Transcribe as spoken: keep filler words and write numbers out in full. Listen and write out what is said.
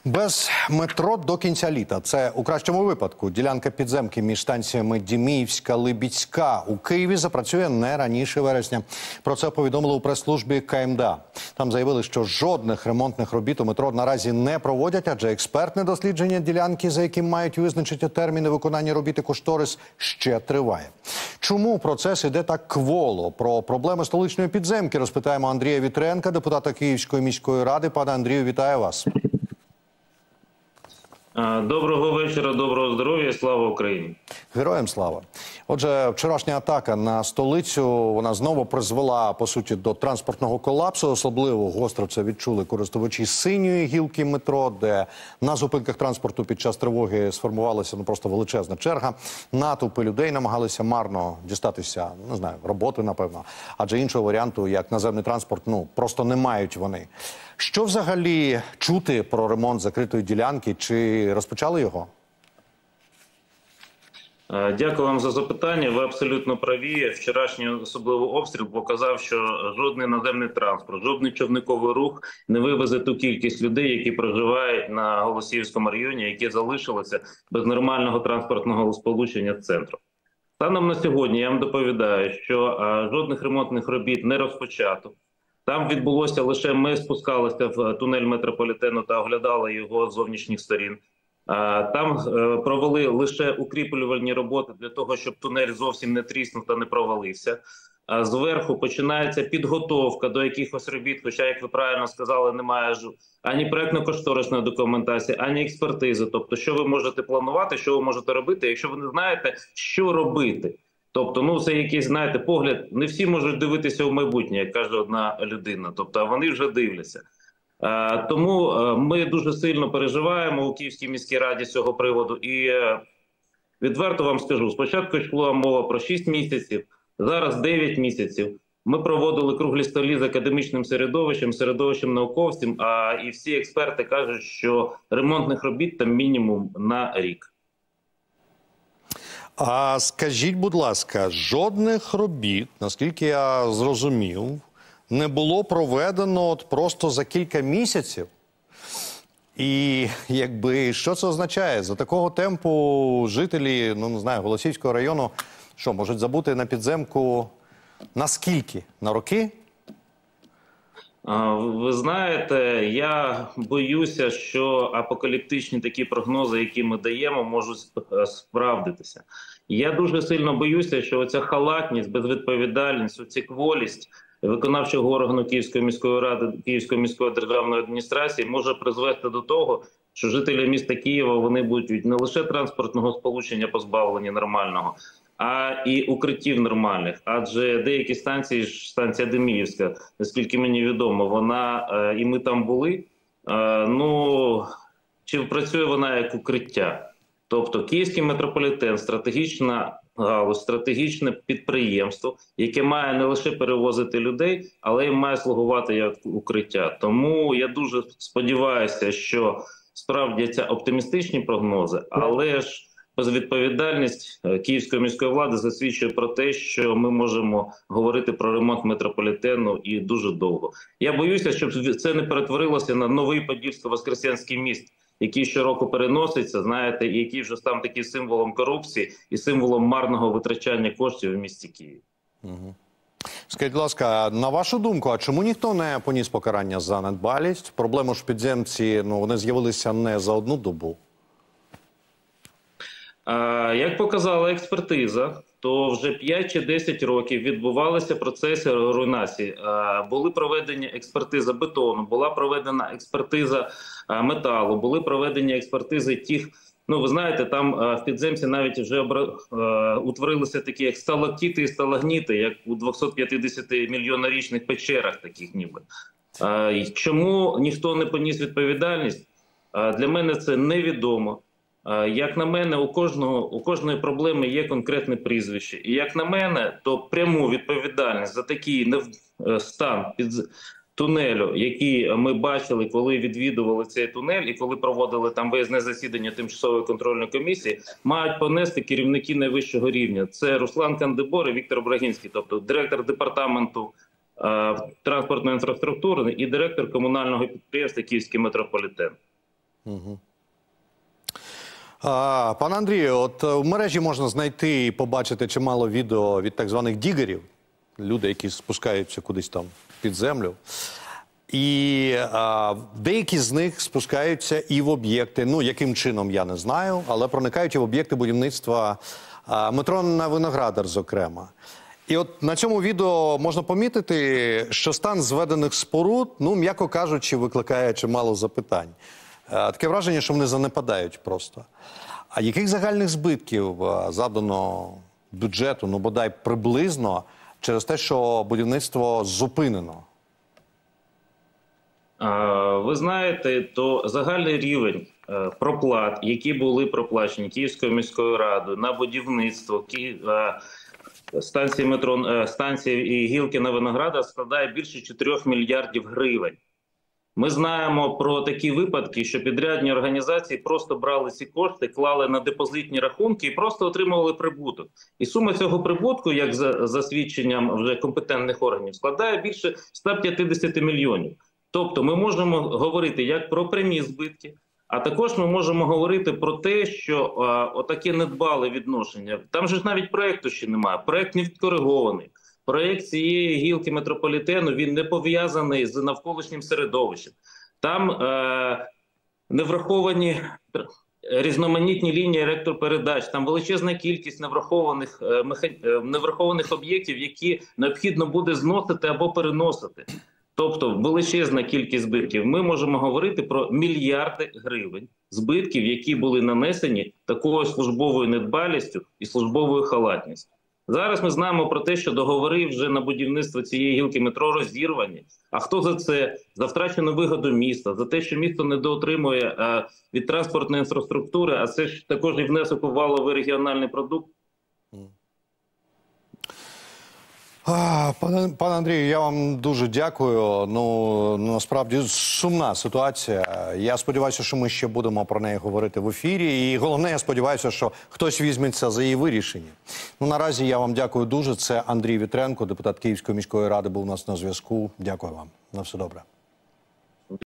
Без метро до кінця літа. Це у кращому випадку. Ділянка підземки між станціями Діміївська, Либідська у Києві запрацює не раніше вересня. Про це повідомили у прес-службі Ка Ем Де А. Там заявили, що жодних ремонтних робіт у метро наразі не проводять, адже експертне дослідження ділянки, за яким мають визначити терміни виконання робіт і кошторис, ще триває. Чому процес іде так кволо? Про проблеми столичної підземки розпитаємо Андрія Вітренка, депутата Київської міської ради. Пане Андрію, вітаю вас. Доброго вечора, доброго здоров'я, слава Україні. Героям слава. Отже, вчорашня атака на столицю, вона знову призвела, по суті, до транспортного колапсу. Особливо гостро це відчули користувачі синьої гілки метро, де на зупинках транспорту під час тривоги сформувалася ну, просто величезна черга. Натовпи людей намагалися марно дістатися, не знаю, роботи, напевно. Адже іншого варіанту, як наземний транспорт, ну, просто не мають вони. Що взагалі чути про ремонт закритої ділянки? Чи розпочали його? Дякую вам за запитання. Ви абсолютно праві. Вчорашній особливий обстріл показав, що жодний наземний транспорт, жодний човниковий рух не вивезе ту кількість людей, які проживають на Голосіївському районі, які залишилися без нормального транспортного сполучення з центром. Станом на сьогодні я вам доповідаю, що жодних ремонтних робіт не розпочато. Там відбулося лише, ми спускалися в тунель метрополітену та оглядали його з зовнішніх сторін. Там провели лише укріплювальні роботи для того, щоб тунель зовсім не тріснув та не провалився. Зверху починається підготовка до якихось робіт, хоча, як ви правильно сказали, немає ані проєктно-кошторисної документації, ані експертизи. Тобто, що ви можете планувати, що ви можете робити, якщо ви не знаєте, що робити. Тобто, ну, це якийсь, знаєте, погляд, не всі можуть дивитися в майбутнє, як каже одна людина, тобто, а вони вже дивляться. А, тому а, ми дуже сильно переживаємо у Київській міській раді з цього приводу. І а, відверто вам скажу, спочатку йшла мова про шість місяців, зараз дев'ять місяців. Ми проводили круглі столі з академічним середовищем, середовищем науковців, а і всі експерти кажуть, що ремонтних робіт там мінімум на рік. А скажіть, будь ласка, жодних робіт, наскільки я зрозумів, не було проведено от просто за кілька місяців? І якби, що це означає? За такого темпу жителі, ну не знаю, Голосіївського району, що, можуть забути на підземку на скільки? На роки? Ви знаєте, я боюся, що апокаліптичні такі прогнози, які ми даємо, можуть справдитися. Я дуже сильно боюся, що оця халатність, безвідповідальність, оця кволість виконавчого органу Київської міської ради, Київської міської державної адміністрації може призвести до того, що жителі міста Києва, вони будуть не лише транспортного сполучення позбавлені нормального, а і укриттів нормальних. Адже деякі станції, станція Деміївська, наскільки мені відомо, вона, і ми там були, ну, чи працює вона як укриття? Тобто Київський метрополітен – стратегічна галузь, стратегічне підприємство, яке має не лише перевозити людей, але й має слугувати як укриття. Тому я дуже сподіваюся, що справдяться оптимістичні прогнози, але ж безвідповідальність Київської міської влади засвідчує про те, що ми можемо говорити про ремонт метрополітену і дуже довго. Я боюся, щоб це не перетворилося на новий Подільсько-Воскресенський міст, який щороку переноситься, знаєте, і який вже став таким символом корупції і символом марного витрачання коштів в місті Києві. Угу. Скажіть, будь ласка, на вашу думку, а чому ніхто не поніс покарання за недбалість? Проблеми ж в підземці, ну, вони з'явилися не за одну добу. Як показала експертиза, то вже п'ять чи десять років відбувалися процеси руйнації. Були проведені експертиза бетону, була проведена експертиза металу, були проведені експертизи тих, ну ви знаєте, там в підземці навіть вже утворилися такі як сталактити і сталагніти, як у двохсотп'ятдесятимільйоннорічних печерах таких ніби. Чому ніхто не поніс відповідальність? Для мене це невідомо. Як на мене, у кожного, у кожної проблеми є конкретне прізвище. І як на мене, то пряму відповідальність за такий стан під тунелю, який ми бачили, коли відвідували цей тунель і коли проводили там виїзне засідання тимчасової контрольної комісії, мають понести керівники найвищого рівня. Це Руслан Кандибор і Віктор Брагінський, тобто директор департаменту транспортної інфраструктури і директор комунального підприємства «Київський метрополітен». Угу. А, пане Андрію, от в мережі можна знайти і побачити чимало відео від так званих дігерів, люди, які спускаються кудись там під землю. І а, деякі з них спускаються і в об'єкти, ну, яким чином, я не знаю, але проникають і в об'єкти будівництва а, метро на Виноградар, зокрема. І от на цьому відео можна помітити, що стан зведених споруд, ну, м'яко кажучи, викликає чимало запитань. А, таке враження, що вони занепадають просто. А яких загальних збитків а, завдано бюджету, ну, бодай приблизно, через те, що будівництво зупинено? Ви знаєте, то загальний рівень проплат, які були проплачені Київською міською радою на будівництво станції метро, станції і гілки на Виноградар складає більше чотирьох мільярдів гривень. Ми знаємо про такі випадки, що підрядні організації просто брали ці кошти, клали на депозитні рахунки і просто отримували прибуток. І сума цього прибутку, як за, за свідченням вже компетентних органів, складає більше ста п'ятдесяти мільйонів. Тобто ми можемо говорити як про прямі збитки, а також ми можемо говорити про те, що а, отаке недбале відношення. Там же ж навіть проєкту ще немає, проєкт не відкоригований. Проєкт цієї гілки метрополітену, він не пов'язаний з навколишнім середовищем. Там е, не враховані різноманітні лінії електропередач, там величезна кількість неврахованих, е, меха... неврахованих об'єктів, які необхідно буде зносити або переносити. Тобто величезна кількість збитків. Ми можемо говорити про мільярди гривень збитків, які були нанесені такою службовою недбалістю і службовою халатністю. Зараз ми знаємо про те, що договори вже на будівництво цієї гілки метро розірвані. А хто за це? За втрачену вигоду міста, за те, що місто недоотримує а, від транспортної інфраструктури, а це ж також і внесок у валовий регіональний продукт. Пане, пане Андрію, я вам дуже дякую. Ну, насправді сумна ситуація. Я сподіваюся, що ми ще будемо про неї говорити в ефірі. І головне, я сподіваюся, що хтось візьметься за її вирішення. Ну, наразі я вам дякую дуже. Це Андрій Вітренко, депутат Київської міської ради, був у нас на зв'язку. Дякую вам. На все добре.